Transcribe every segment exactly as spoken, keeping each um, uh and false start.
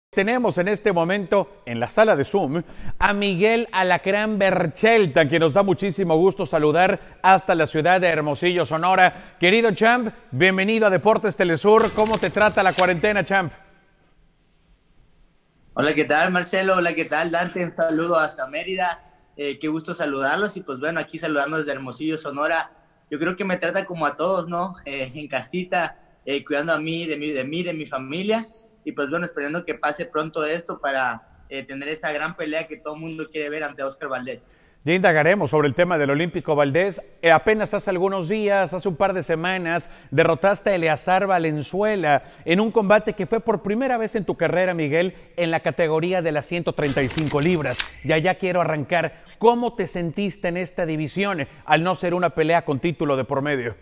Tenemos en este momento en la sala de Zoom a Miguel Alacrán Berchelta, quien nos da muchísimo gusto saludar hasta la ciudad de Hermosillo, Sonora. Querido Champ, bienvenido a Deportes Telesur. ¿Cómo te trata la cuarentena, Champ? Hola, ¿qué tal, Marcelo? Hola, ¿qué tal, Dante? Un saludo hasta Mérida. Eh, qué gusto saludarlos. Y pues bueno, aquí saludando desde Hermosillo, Sonora. Yo creo que me trata como a todos, ¿no? Eh, en casita, eh, cuidando a mí, de mí, de mí, de mi familia. Y pues bueno, esperando que pase pronto esto para eh, tener esa gran pelea que todo el mundo quiere ver ante Oscar Valdés. Ya indagaremos sobre el tema del Olímpico Valdés. Eh, apenas hace algunos días, hace un par de semanas, derrotaste a Eleazar Valenzuela en un combate que fue por primera vez en tu carrera, Miguel, en la categoría de las ciento treinta y cinco libras. Ya ya quiero arrancar. ¿Cómo te sentiste en esta división al no ser una pelea con título de por medio?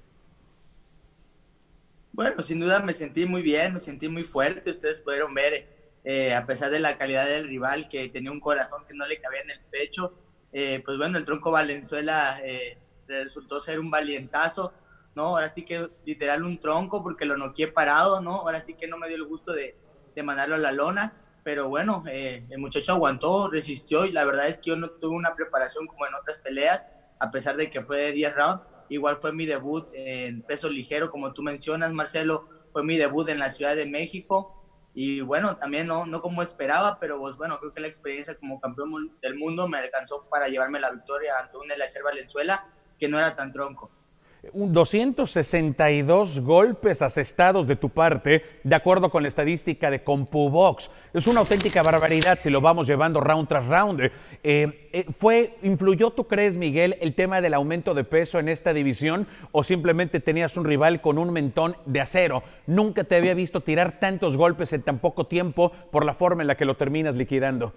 Bueno, sin duda me sentí muy bien, me sentí muy fuerte. Ustedes pudieron ver, eh, a pesar de la calidad del rival, que tenía un corazón que no le cabía en el pecho. Eh, pues bueno, el Tronco Valenzuela eh, resultó ser un valientazo, ¿no? Ahora sí que literal un tronco porque lo noqueé parado, ¿no? Ahora sí que no me dio el gusto de, de mandarlo a la lona, pero bueno, eh, el muchacho aguantó, resistió y la verdad es que yo no tuve una preparación como en otras peleas, a pesar de que fue de diez rounds. Igual fue mi debut en peso ligero, como tú mencionas, Marcelo, fue mi debut en la Ciudad de México. Y bueno, también no, no como esperaba, pero pues bueno, creo que la experiencia como campeón del mundo me alcanzó para llevarme la victoria ante un Eleazar Valenzuela que no era tan tronco. Un doscientos sesenta y dos golpes asestados de tu parte, de acuerdo con la estadística de CompuBox. Es una auténtica barbaridad si lo vamos llevando round tras round. Eh, eh, fue, ¿Influyó, tú crees, Miguel, el tema del aumento de peso en esta división o simplemente tenías un rival con un mentón de acero? Nunca te había visto tirar tantos golpes en tan poco tiempo por la forma en la que lo terminas liquidando.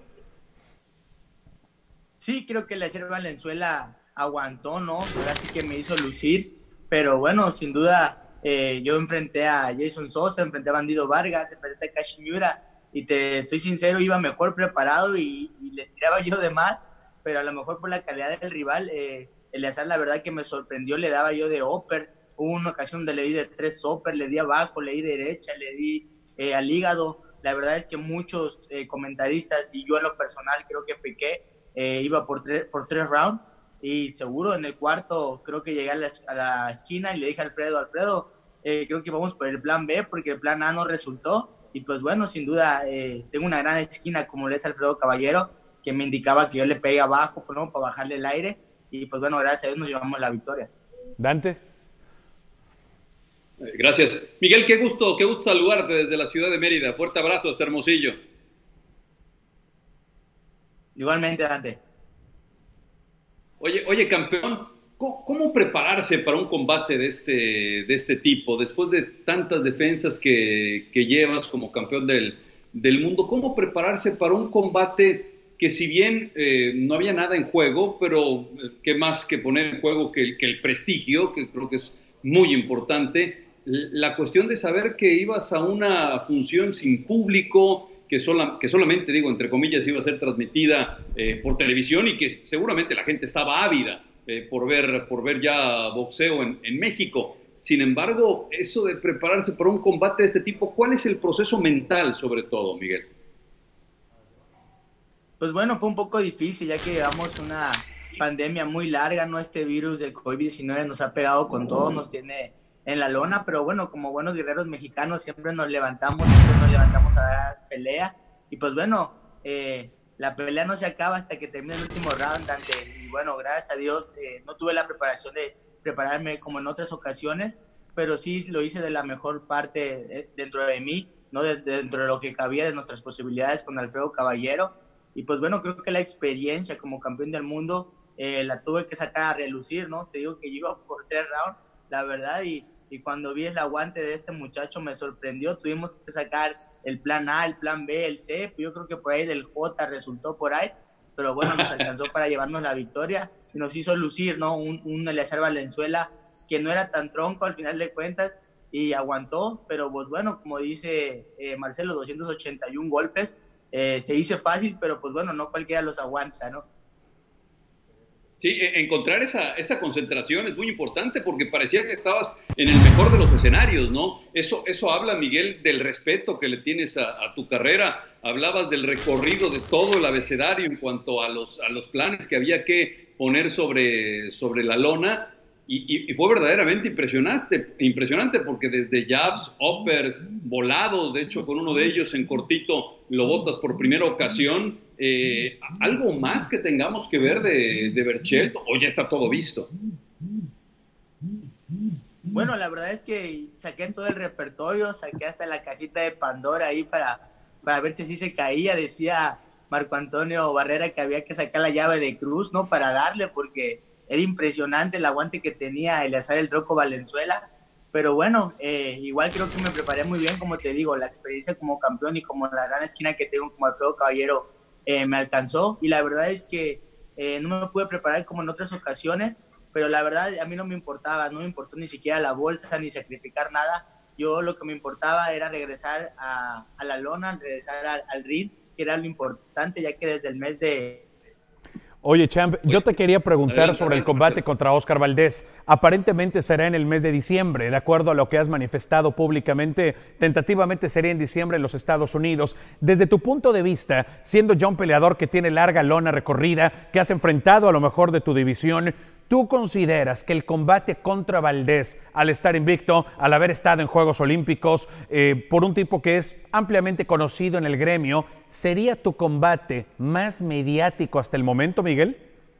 Sí, creo que Eleazar Valenzuela aguantó, ¿no? Ahora sí que me hizo lucir, pero bueno, sin duda eh, yo enfrenté a Jason Sosa, enfrenté a Bandido Vargas, enfrenté a Takashi Miura y te soy sincero, iba mejor preparado y, y les tiraba yo de más, pero a lo mejor por la calidad del rival, eh, Eleazar la verdad que me sorprendió, le daba yo de upper, hubo una ocasión donde le di de tres upper, le di abajo, le di derecha, le di eh, al hígado. La verdad es que muchos eh, comentaristas y yo en lo personal creo que pequé, eh, iba por, tres, por tres rounds y seguro en el cuarto creo que llegué a la, a la esquina y le dije a Alfredo, Alfredo, eh, creo que vamos por el plan B porque el plan A no resultó y pues bueno, sin duda eh, tengo una gran esquina como le es Alfredo Caballero que me indicaba que yo le pegue abajo, ¿no? Para bajarle el aire y pues bueno, gracias a Dios nos llevamos la victoria. Dante. Gracias. Miguel, qué gusto, qué gusto saludarte desde la ciudad de Mérida. Fuerte abrazo hasta Hermosillo. Igualmente, Dante. Oye, oye, campeón, ¿cómo, cómo prepararse para un combate de este, de este tipo? Después de tantas defensas que, que llevas como campeón del, del mundo, ¿cómo prepararse para un combate que si bien eh, no había nada en juego, pero eh, qué más que poner en juego que, que el prestigio, que creo que es muy importante, la cuestión de saber que ibas a una función sin público, que, sola, que solamente, digo, entre comillas, iba a ser transmitida eh, por televisión y que seguramente la gente estaba ávida eh, por, ver, por ver ya boxeo en, en México. Sin embargo, eso de prepararse para un combate de este tipo, ¿cuál es el proceso mental sobre todo, Miguel? Pues bueno, fue un poco difícil ya que llevamos una pandemia muy larga, ¿no? Este virus del COVID diecinueve nos ha pegado con todo, nos tiene en la lona, pero bueno, como buenos guerreros mexicanos siempre nos levantamos, siempre nos levantamos a dar pelea y pues bueno, eh, la pelea no se acaba hasta que termine el último round, Dante, y bueno, gracias a Dios eh, no tuve la preparación de prepararme como en otras ocasiones, pero sí lo hice de la mejor parte eh, dentro de mí, ¿no? De, de, dentro de lo que cabía de nuestras posibilidades con Alfredo Caballero y pues bueno, creo que la experiencia como campeón del mundo eh, la tuve que sacar a relucir, ¿no? Te digo que yo iba por tres rounds, la verdad, y y cuando vi el aguante de este muchacho me sorprendió, tuvimos que sacar el plan A, el plan B, el C, yo creo que por ahí del J resultó por ahí, pero bueno, nos alcanzó para llevarnos la victoria y nos hizo lucir, ¿no? Un, un Eleazar Valenzuela que no era tan tronco al final de cuentas y aguantó, pero pues bueno, como dice eh, Marcelo, doscientos ochenta y uno golpes, eh, se dice fácil, pero pues bueno, no cualquiera los aguanta, ¿no? Sí, e- encontrar esa, esa concentración es muy importante porque parecía que estabas en el mejor de los escenarios, ¿no? Eso, eso habla, Miguel, del respeto que le tienes a, a tu carrera. Hablabas del recorrido de todo el abecedario en cuanto a los, a los planes que había que poner sobre, sobre la lona y, y, y fue verdaderamente impresionante, impresionante porque desde jabs, uppers, volados, de hecho con uno de ellos en cortito lo botas por primera ocasión. Eh, ¿Algo más que tengamos que ver de, de Berchelt o ya está todo visto? Bueno, la verdad es que saqué en todo el repertorio, saqué hasta la cajita de Pandora ahí para, para ver si así se caía. Decía Marco Antonio Barrera que había que sacar la llave de cruz, ¿no? Para darle, porque era impresionante el aguante que tenía Eleazar el Rocco Valenzuela. Pero bueno, eh, igual creo que me preparé muy bien, como te digo, la experiencia como campeón y como la gran esquina que tengo como Alfredo Caballero eh, me alcanzó. Y la verdad es que eh, no me pude preparar como en otras ocasiones, pero la verdad a mí no me importaba, no me importó ni siquiera la bolsa, ni sacrificar nada. Yo lo que me importaba era regresar a, a la lona, regresar al, al ring, que era lo importante, ya que desde el mes de... Oye, Champ, yo te quería preguntar Adelante, sobre el adelante, combate Marcelo. contra Oscar Valdés. Aparentemente será en el mes de diciembre, de acuerdo a lo que has manifestado públicamente. Tentativamente sería en diciembre en los Estados Unidos. Desde tu punto de vista, siendo ya un peleador que tiene larga lona recorrida, que has enfrentado a lo mejor de tu división, ¿tú consideras que el combate contra Valdés, al estar invicto, al haber estado en Juegos Olímpicos, eh, por un tipo que es ampliamente conocido en el gremio, sería tu combate más mediático hasta el momento, Miguel?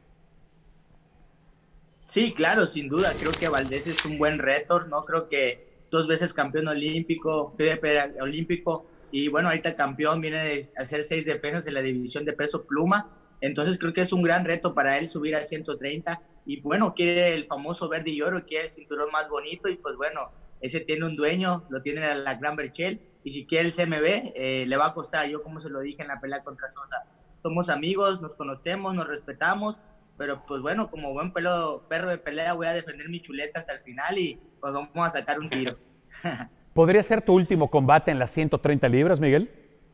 Sí, claro, sin duda. Creo que Valdés es un buen rétor, ¿no? Creo que dos veces campeón olímpico, eh, olímpico y bueno, ahorita campeón, viene de hacer seis defensas en la división de peso pluma. Entonces creo que es un gran reto para él subir a ciento treinta y bueno, quiere el famoso verde y oro, quiere el cinturón más bonito y pues bueno, ese tiene un dueño, lo tiene la, la Gran Berchelt y si quiere el C M B eh, le va a costar. Yo como se lo dije en la pelea contra Sosa, somos amigos, nos conocemos, nos respetamos, pero pues bueno, como buen pelo, perro de pelea voy a defender mi chuleta hasta el final y pues vamos a sacar un tiro. ¿Podría ser tu último combate en las ciento treinta libras, Miguel?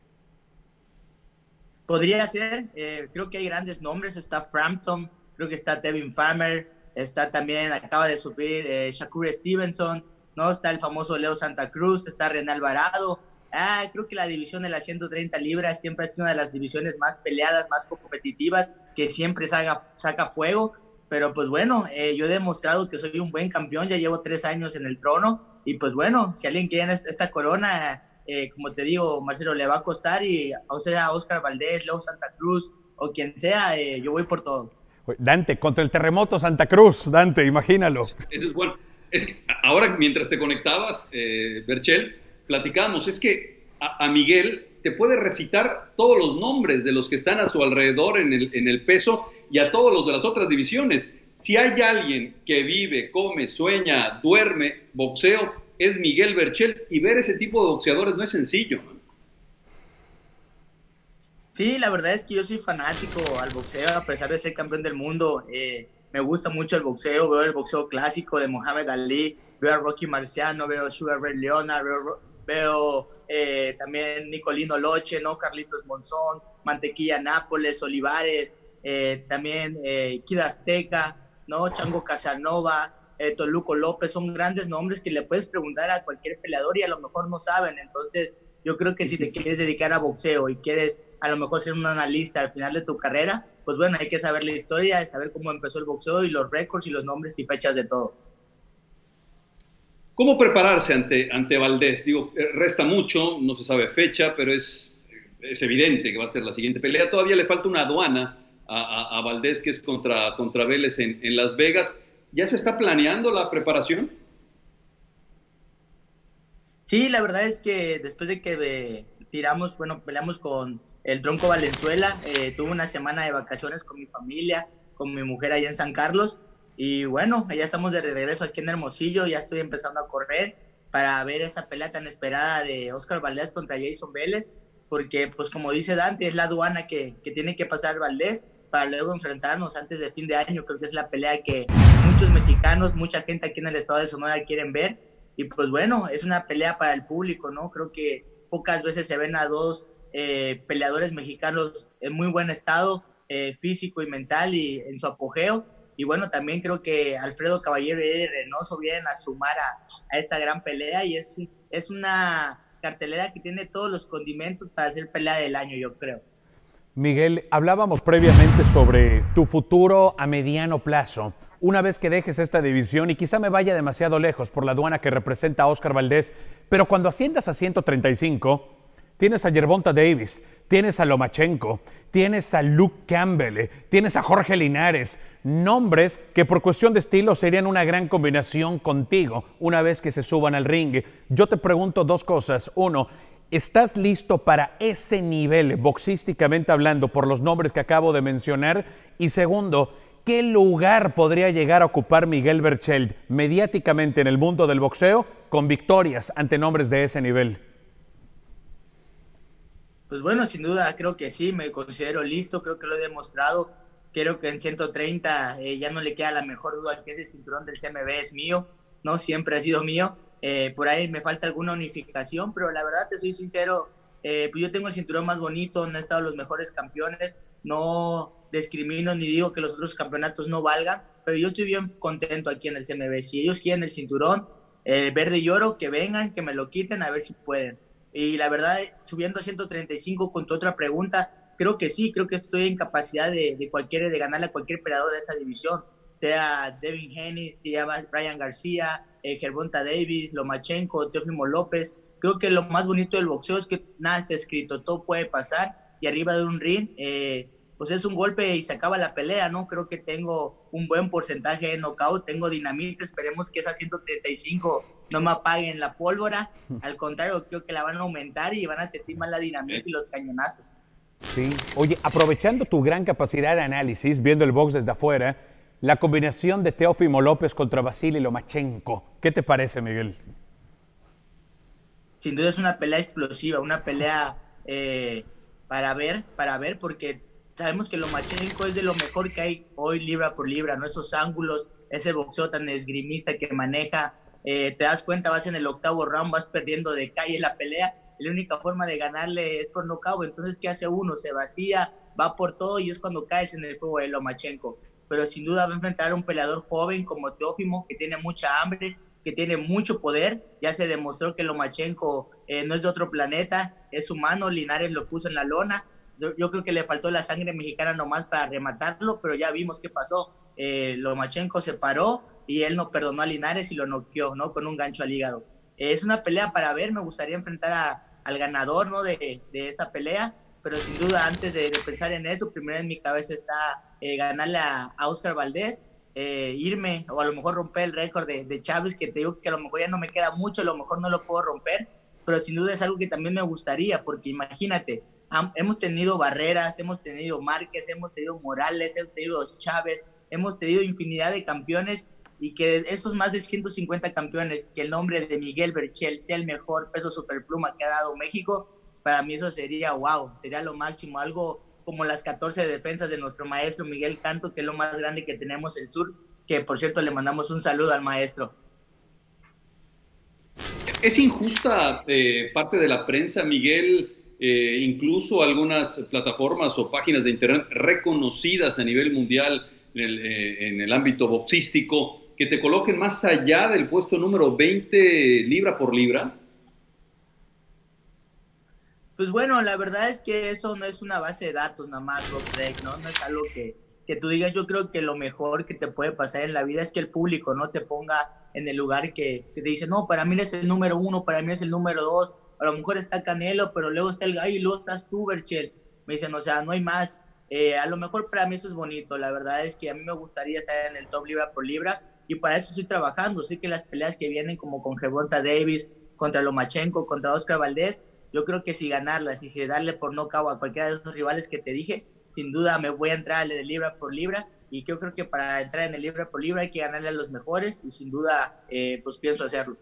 Podría ser, eh, creo que hay grandes nombres, está Frampton, creo que está Devin Farmer, está también, acaba de subir eh, Shakur Stevenson, ¿no? Está el famoso Leo Santa Cruz, está René Alvarado. Ah, creo que la división de las ciento treinta libras siempre ha sido una de las divisiones más peleadas, más competitivas, que siempre saca, saca fuego, pero pues bueno, eh, yo he demostrado que soy un buen campeón, ya llevo tres años en el trono, y pues bueno, si alguien quiere esta corona, eh, como te digo, Marcelo, le va a costar, y o sea, Oscar Valdés, Leo Santa Cruz, o quien sea, eh, yo voy por todo. Dante, contra el terremoto Santa Cruz, Dante, imagínalo. Eso es bueno. Es que ahora, mientras te conectabas, eh, Berchelt, platicábamos, es que a, a Miguel te puede recitar todos los nombres de los que están a su alrededor en el, en el peso y a todos los de las otras divisiones. Si hay alguien que vive, come, sueña, duerme, boxeo, es Miguel Berchelt, y ver ese tipo de boxeadores no es sencillo, ¿no? Sí, la verdad es que yo soy fanático al boxeo, a pesar de ser campeón del mundo. Eh, me gusta mucho el boxeo, veo el boxeo clásico de Muhammad Ali, veo a Rocky Marciano, veo a Sugar Ray Leonard, veo, veo eh, también Nicolino Loche, ¿no? Carlitos Monzón, Mantequilla Nápoles, Olivares, eh, también eh, Kid Azteca, ¿no? Chango Casanova, eh, Toluco López, son grandes nombres que le puedes preguntar a cualquier peleador y a lo mejor no saben. Entonces, yo creo que si te quieres dedicar a boxeo y quieres a lo mejor ser un analista al final de tu carrera, pues bueno, hay que saber la historia, saber cómo empezó el boxeo y los récords y los nombres y fechas de todo. ¿Cómo prepararse ante, ante Valdés? Digo, resta mucho, no se sabe fecha, pero es, es evidente que va a ser la siguiente pelea. Todavía le falta una aduana a, a, a Valdés, que es contra, contra Vélez en, en Las Vegas. ¿Ya se está planeando la preparación? Sí, la verdad es que después de que eh, tiramos, bueno, peleamos con el Tronco Valenzuela, eh, tuve una semana de vacaciones con mi familia, con mi mujer allá en San Carlos, y bueno, ya estamos de regreso aquí en Hermosillo, ya estoy empezando a correr para ver esa pelea tan esperada de Oscar Valdés contra Jason Vélez, porque pues como dice Dante, es la aduana que, que tiene que pasar Valdés para luego enfrentarnos antes de fin de año. Creo que es la pelea que muchos mexicanos, mucha gente aquí en el estado de Sonora quieren ver, y pues bueno, es una pelea para el público, ¿no? Creo que pocas veces se ven a dos eh, peleadores mexicanos en muy buen estado eh, físico y mental y en su apogeo, Y bueno, también creo que Alfredo Caballero y Eddie Reynoso vienen a sumar a, a esta gran pelea y es, es una cartelera que tiene todos los condimentos para hacer pelea del año, yo creo. Miguel, hablábamos previamente sobre tu futuro a mediano plazo. Una vez que dejes esta división, y quizá me vaya demasiado lejos por la aduana que representa a Oscar Valdez, pero cuando asciendas a ciento treinta y cinco, tienes a Gervonta Davis, tienes a Lomachenko, tienes a Luke Campbell, tienes a Jorge Linares, nombres que por cuestión de estilo serían una gran combinación contigo una vez que se suban al ring. Yo te pregunto dos cosas. Uno, ¿estás listo para ese nivel, boxísticamente hablando, por los nombres que acabo de mencionar? Y segundo, ¿qué lugar podría llegar a ocupar Miguel Berchelt mediáticamente en el mundo del boxeo con victorias ante nombres de ese nivel? Pues bueno, sin duda creo que sí, me considero listo, creo que lo he demostrado. Creo que en ciento treinta eh, ya no le queda la mejor duda que ese cinturón del C M B es mío, ¿no? Siempre ha sido mío. Eh, por ahí me falta alguna unificación, pero la verdad te soy sincero, eh, pues yo tengo el cinturón más bonito, no he estado los mejores campeones, no discrimino ni digo que los otros campeonatos no valgan, pero yo estoy bien contento aquí en el C M B. Si ellos quieren el cinturón eh, verde y oro, que vengan, que me lo quiten, a ver si pueden. Y la verdad, subiendo a ciento treinta y cinco con tu otra pregunta, creo que sí, creo que estoy en capacidad de, de, cualquier, de ganarle a cualquier peleador de esa división, sea Devin Haney, sea Brian García, eh, Gervonta Davis, Lomachenko, Teófimo López. Creo que lo más bonito del boxeo es que nada está escrito, todo puede pasar, y arriba de un ring, eh, pues es un golpe y se acaba la pelea, ¿no? Creo que tengo un buen porcentaje de knockout, tengo dinamita, esperemos que esa ciento treinta y cinco no me apaguen la pólvora, al contrario, creo que la van a aumentar y van a sentir más la dinamita y los cañonazos. Sí, oye, aprovechando tu gran capacidad de análisis, viendo el box desde afuera, la combinación de Teófimo López contra Vasily Lomachenko, ¿qué te parece, Miguel? Sin duda es una pelea explosiva, una pelea eh, para ver, para ver, porque sabemos que Lomachenko es de lo mejor que hay hoy libra por libra, ¿no? Esos ángulos, ese boxeo tan esgrimista que maneja, eh, te das cuenta, vas en el octavo round, vas perdiendo de calle la pelea, la única forma de ganarle es por nocaut, entonces ¿qué hace uno? Se vacía, va por todo y es cuando caes en el juego de Lomachenko. Pero sin duda va a enfrentar a un peleador joven como Teófimo, que tiene mucha hambre, que tiene mucho poder, ya se demostró que Lomachenko eh, no es de otro planeta, es humano, Linares lo puso en la lona. Yo, yo creo que le faltó la sangre mexicana nomás para rematarlo, pero ya vimos qué pasó. Eh, Lomachenko se paró y él no perdonó a Linares y lo noqueó, ¿no? Con un gancho al hígado. Eh, es una pelea para ver, me gustaría enfrentar a, al ganador, ¿no? de, de esa pelea, pero sin duda antes de, de pensar en eso, primero en mi cabeza está eh, ganarle a, a Oscar Valdez, eh, irme o a lo mejor romper el récord de, de Chávez, que te digo que a lo mejor ya no me queda mucho, a lo mejor no lo puedo romper, pero sin duda es algo que también me gustaría, porque imagínate, hemos tenido Barreras, hemos tenido Márquez, hemos tenido Morales, hemos tenido Chávez, hemos tenido infinidad de campeones, y que esos más de ciento cincuenta campeones, que el nombre de Miguel Berchelt sea el mejor peso superpluma que ha dado México, para mí eso sería wow, sería lo máximo, algo como las catorce defensas de nuestro maestro Miguel Canto, que es lo más grande que tenemos en el sur, que por cierto le mandamos un saludo al maestro. Es injusta eh, parte de la prensa, Miguel, eh, incluso algunas plataformas o páginas de internet reconocidas a nivel mundial en el, eh, en el ámbito boxístico, que te coloquen más allá del puesto número veinte libra por libra. Pues bueno, la verdad es que eso no es una base de datos nada más, ¿no? No es algo que, que tú digas. Yo creo que lo mejor que te puede pasar en la vida es que el público no te ponga en el lugar que, que te dice, no, para mí es el número uno, para mí es el número dos, a lo mejor está Canelo, pero luego está el gallo y luego estás tú, Berchelt. Me dicen, o sea, no hay más. Eh, a lo mejor para mí eso es bonito, la verdad es que a mí me gustaría estar en el top libra por libra y para eso estoy trabajando. Sé que las peleas que vienen como con Gervonta Davis, contra Lomachenko, contra Oscar Valdez, yo creo que si ganarlas y si darle por nocaut a cualquiera de esos rivales que te dije, sin duda me voy a entrar de libra por libra, y yo creo que para entrar en el libra por libra hay que ganarle a los mejores y sin duda eh, pues pienso hacerlo.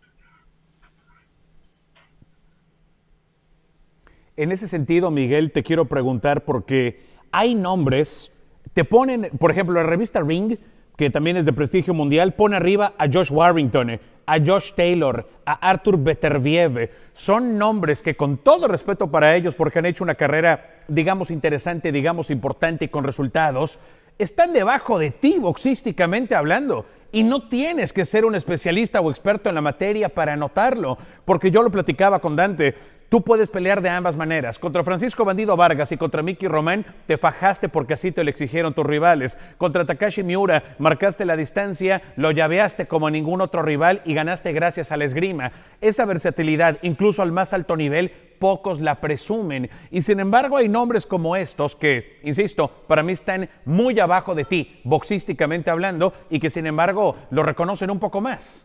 En ese sentido, Miguel, te quiero preguntar porque hay nombres, te ponen, por ejemplo, la revista Ring, que también es de prestigio mundial, pone arriba a Josh Warrington, a Josh Taylor, a Artur Beterbiev. Son nombres que, con todo respeto para ellos, porque han hecho una carrera, digamos, interesante, digamos, importante y con resultados, están debajo de ti, boxísticamente hablando. Y no tienes que ser un especialista o experto en la materia para notarlo, porque yo lo platicaba con Dante. Tú puedes pelear de ambas maneras. Contra Francisco Bandido Vargas y contra Mickey Román te fajaste porque así te lo exigieron tus rivales. Contra Takashi Miura marcaste la distancia, lo llaveaste como ningún otro rival y ganaste gracias a la esgrima. Esa versatilidad, incluso al más alto nivel, pocos la presumen. Y sin embargo hay nombres como estos que, insisto, para mí están muy abajo de ti, boxísticamente hablando, y que sin embargo lo reconocen un poco más.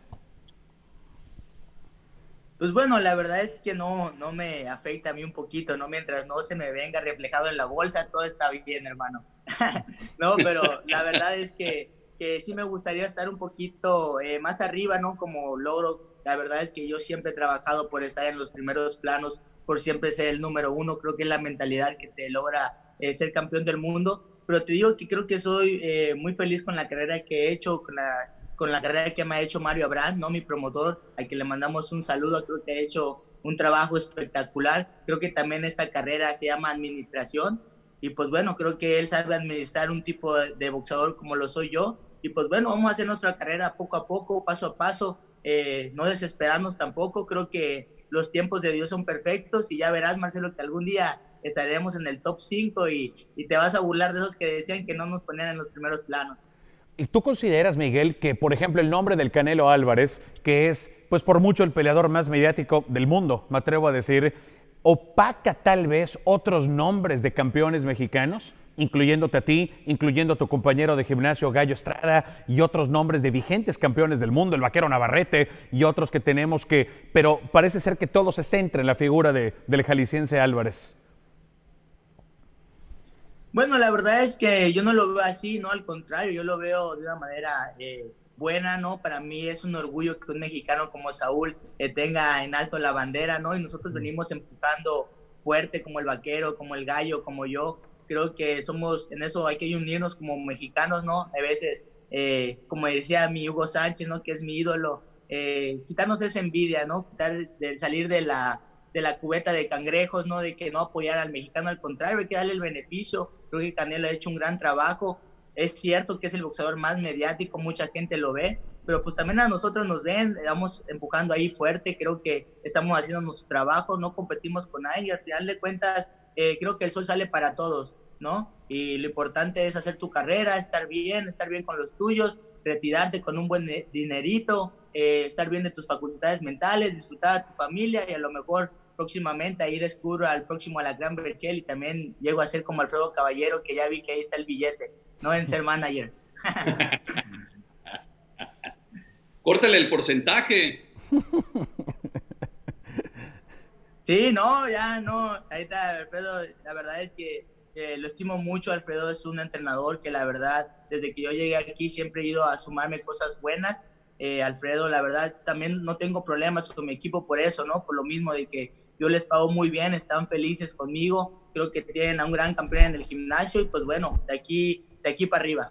Pues bueno, la verdad es que no, no me afecta a mí un poquito, ¿no? Mientras no se me venga reflejado en la bolsa, todo está bien, hermano. No, pero la verdad es que, que sí me gustaría estar un poquito eh, más arriba, ¿no? Como logro. La verdad es que yo siempre he trabajado por estar en los primeros planos, por siempre ser el número uno. Creo que es la mentalidad que te logra eh, ser campeón del mundo. Pero te digo que creo que soy eh, muy feliz con la carrera que he hecho, con la... con la carrera que me ha hecho Mario Abraham, ¿no? Mi promotor, al que le mandamos un saludo. Creo que ha hecho un trabajo espectacular. Creo que también esta carrera se llama administración, y pues bueno, creo que él sabe administrar un tipo de, de boxeador como lo soy yo, y pues bueno, vamos a hacer nuestra carrera poco a poco, paso a paso, eh, no desesperarnos tampoco. Creo que los tiempos de Dios son perfectos, y ya verás, Marcelo, que algún día estaremos en el top cinco y, y te vas a burlar de esos que decían que no nos ponían en los primeros planos. ¿Y tú consideras, Miguel, que, por ejemplo, el nombre del Canelo Álvarez, que es, pues por mucho el peleador más mediático del mundo, me atrevo a decir, opaca tal vez otros nombres de campeones mexicanos, incluyéndote a ti, incluyendo a tu compañero de gimnasio Gallo Estrada y otros nombres de vigentes campeones del mundo, el Vaquero Navarrete y otros que tenemos que, pero parece ser que todo se centra en la figura de, del jalisciense Álvarez? Bueno, la verdad es que yo no lo veo así, ¿no? Al contrario, yo lo veo de una manera eh, buena, ¿no? Para mí es un orgullo que un mexicano como Saúl eh, tenga en alto la bandera, ¿no? Y nosotros venimos empujando fuerte como el Vaquero, como el Gallo, como yo. Creo que somos, en eso hay que unirnos como mexicanos, ¿no? A veces, eh, como decía mi Hugo Sánchez, ¿no? Que es mi ídolo, eh, quitarnos esa envidia, ¿no? Quitar, de salir de la... de la cubeta de cangrejos, ¿no? De que no apoyar al mexicano, al contrario, hay que darle el beneficio. Creo que Canelo ha hecho un gran trabajo. Es cierto que es el boxeador más mediático, mucha gente lo ve, pero pues también a nosotros nos ven, estamos empujando ahí fuerte. Creo que estamos haciendo nuestro trabajo, no competimos con nadie, y al final de cuentas eh, creo que el sol sale para todos, ¿no? Y lo importante es hacer tu carrera, estar bien, estar bien con los tuyos, retirarte con un buen dinerito, eh, estar bien de tus facultades mentales, disfrutar a tu familia, y a lo mejor próximamente ahí descubro al próximo Alacrán Berchel, y también llego a ser como Alfredo Caballero, que ya vi que ahí está el billete, no en ser manager. Córtale el porcentaje. Sí, no, ya no, ahí está Alfredo. La verdad es que eh, lo estimo mucho. Alfredo es un entrenador que la verdad, desde que yo llegué aquí siempre he ido a sumarme cosas buenas. Eh, Alfredo, la verdad, también no tengo problemas con mi equipo por eso, ¿no? Por lo mismo de que yo les pago muy bien, están felices conmigo, creo que tienen a un gran campeón en el gimnasio, y pues bueno, de aquí, de aquí para arriba.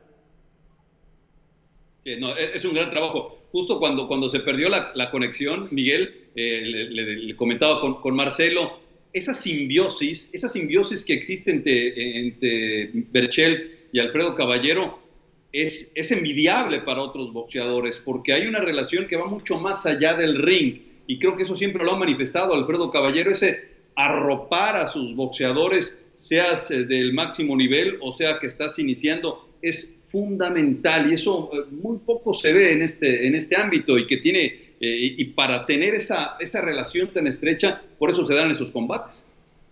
Sí, no, es un gran trabajo. Justo cuando, cuando se perdió la, la conexión, Miguel, eh, le, le, le comentaba con, con Marcelo, esa simbiosis, esa simbiosis que existe entre, entre Berchel y Alfredo Caballero es, es envidiable para otros boxeadores, porque hay una relación que va mucho más allá del ring. Y creo que eso siempre lo ha manifestado Alfredo Caballero, ese arropar a sus boxeadores, seas del máximo nivel o sea que estás iniciando, es fundamental, y eso muy poco se ve en este, en este ámbito, y que tiene, eh, y para tener esa, esa relación tan estrecha, por eso se dan esos combates.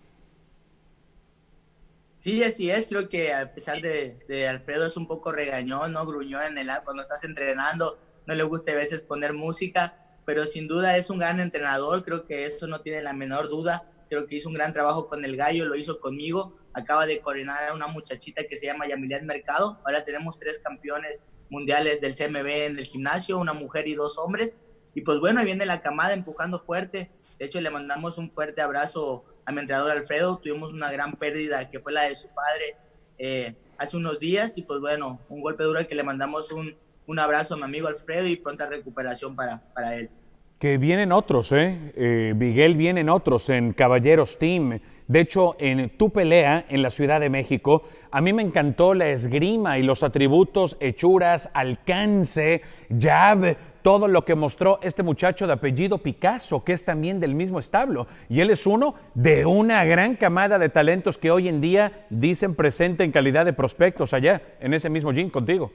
Sí, así es. Creo que a pesar de, de Alfredo es un poco regañón, ¿no? Gruñón en el, cuando estás entrenando, no le gusta a veces poner música, pero sin duda es un gran entrenador. Creo que eso no tiene la menor duda. Creo que hizo un gran trabajo con el Gallo, lo hizo conmigo. Acaba de coronar a una muchachita que se llama Yamilet Mercado. Ahora tenemos tres campeones mundiales del C M B en el gimnasio, una mujer y dos hombres. Y pues bueno, viene la camada empujando fuerte. De hecho, le mandamos un fuerte abrazo a mi entrenador Alfredo. Tuvimos una gran pérdida que fue la de su padre eh, hace unos días. Y pues bueno, un golpe duro, que le mandamos un, un abrazo a mi amigo Alfredo y pronta recuperación para, para él. Que vienen otros, ¿eh? eh Miguel, vienen otros en Caballeros Team. De hecho, en tu pelea en la Ciudad de México, a mí me encantó la esgrima y los atributos, hechuras, alcance, jab, todo lo que mostró este muchacho de apellido Picasso, que es también del mismo establo. Y él es uno de una gran camada de talentos que hoy en día dicen presente en calidad de prospectos allá, en ese mismo gym contigo.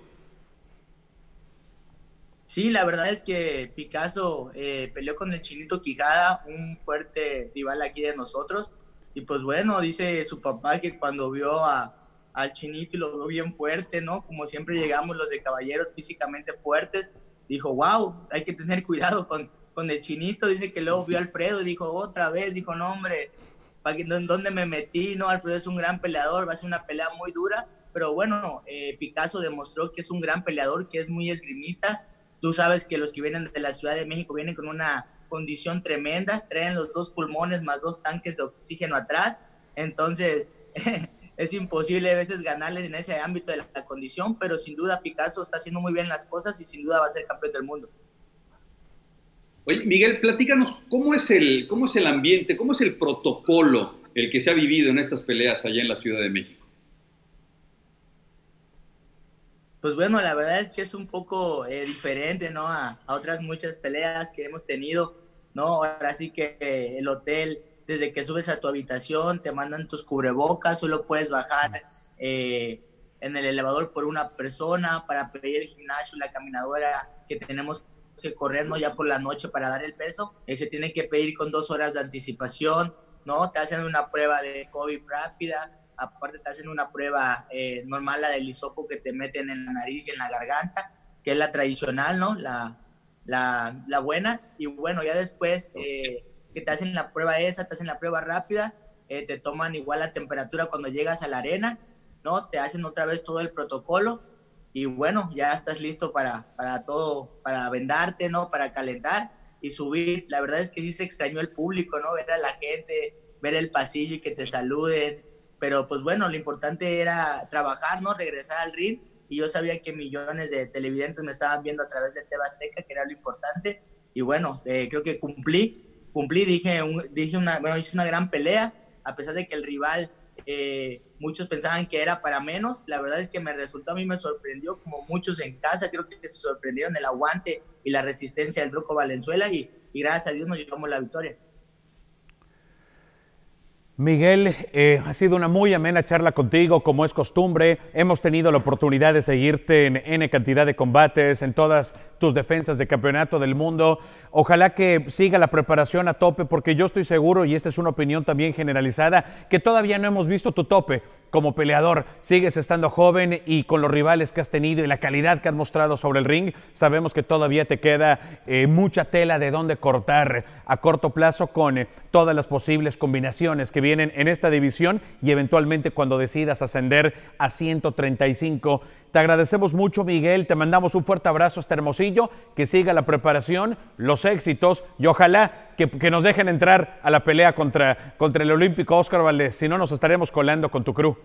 Sí, la verdad es que Picasso eh, peleó con el Chinito Quijada, un fuerte rival aquí de nosotros. Y pues bueno, dice su papá que cuando vio a, al Chinito y lo vio bien fuerte, ¿no? Como siempre llegamos los de caballeros físicamente fuertes, dijo, wow, hay que tener cuidado con, con el Chinito. Dice que luego vio a Alfredo y dijo, otra vez, dijo, no hombre, ¿para dónde me metí? No, Alfredo es un gran peleador, va a ser una pelea muy dura. Pero bueno, eh, Picasso demostró que es un gran peleador, que es muy esgrimista. Tú sabes que los que vienen de la Ciudad de México vienen con una condición tremenda, traen los dos pulmones más dos tanques de oxígeno atrás, entonces es imposible a veces ganarles en ese ámbito de la, la condición, pero sin duda Picasso está haciendo muy bien las cosas y sin duda va a ser campeón del mundo. Oye, Miguel, platícanos, ¿cómo es el, cómo es el ambiente, cómo es el protocolo el que se ha vivido en estas peleas allá en la Ciudad de México? Pues bueno, la verdad es que es un poco eh, diferente, ¿no? A, a otras muchas peleas que hemos tenido, ¿no? Ahora sí que eh, el hotel, desde que subes a tu habitación, te mandan tus cubrebocas, solo puedes bajar eh, en el elevador por una persona, para pedir el gimnasio, la caminadora que tenemos que correr, ¿no? Ya por la noche para dar el peso, eh, se tiene que pedir con dos horas de anticipación, ¿no? Te hacen una prueba de COVID rápida. Aparte te hacen una prueba eh, normal, la del hisopo que te meten en la nariz y en la garganta, que es la tradicional, ¿no? La, la, la buena. Y bueno, ya después eh, que te hacen la prueba esa, te hacen la prueba rápida, eh, te toman igual la temperatura cuando llegas a la arena, ¿no? Te hacen otra vez todo el protocolo y bueno, ya estás listo para, para todo, para vendarte, ¿no? Para calentar y subir. La verdad es que sí se extrañó el público, ¿no? Ver a la gente, ver el pasillo y que te saluden. Pero pues bueno, lo importante era trabajar, ¿no? Regresar al ring, y yo sabía que millones de televidentes me estaban viendo a través de T V Azteca, que era lo importante, y bueno, eh, creo que cumplí, cumplí, dije, un, dije una, bueno, hice una gran pelea, a pesar de que el rival, eh, muchos pensaban que era para menos, la verdad es que me resultó, a mí me sorprendió, como muchos en casa, creo que se sorprendieron el aguante y la resistencia del Ruco Valenzuela, y, y gracias a Dios nos llevamos la victoria. Miguel, eh, ha sido una muy amena charla contigo, como es costumbre. Hemos tenido la oportunidad de seguirte en N cantidad de combates, en todas tus defensas de campeonato del mundo. Ojalá que siga la preparación a tope, porque yo estoy seguro, y esta es una opinión también generalizada, que todavía no hemos visto tu tope como peleador. Sigues estando joven y con los rivales que has tenido y la calidad que has mostrado sobre el ring, sabemos que todavía te queda eh, mucha tela de dónde cortar a corto plazo con eh, todas las posibles combinaciones que vienen en esta división y eventualmente cuando decidas ascender a ciento treinta y cinco. Te agradecemos mucho, Miguel, te mandamos un fuerte abrazo hasta Hermosillo, que siga la preparación, los éxitos y ojalá que, que nos dejen entrar a la pelea contra, contra el olímpico Oscar Valdez, si no nos estaremos colando con tu crew.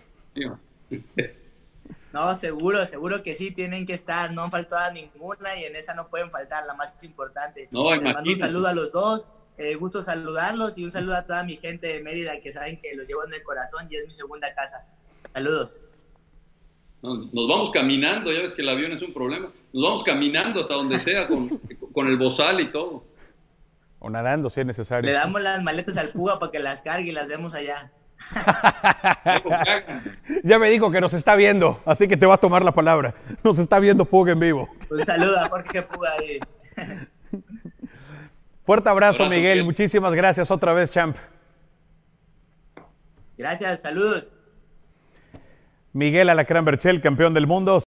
No, seguro, seguro que sí, tienen que estar, no han faltado ninguna y en esa no pueden faltar, la más importante. No, Les mando un saludo a los dos, eh, gusto saludarlos y un saludo a toda mi gente de Mérida que saben que los llevo en el corazón y es mi segunda casa. Saludos. Nos vamos caminando, ya ves que el avión es un problema. Nos vamos caminando hasta donde sea con, con el bozal y todo. O nadando si es necesario. Le damos las maletas al Puga para que las cargue y las vemos allá. Ya me dijo que nos está viendo, así que te va a tomar la palabra. Nos está viendo Puga en vivo. Un saludo a Jorge Puga. Ahí. Fuerte abrazo, abrazo Miguel. Miguel. Muchísimas gracias otra vez, champ. Gracias, saludos. Miguel Alacrán Berchel, campeón del mundo.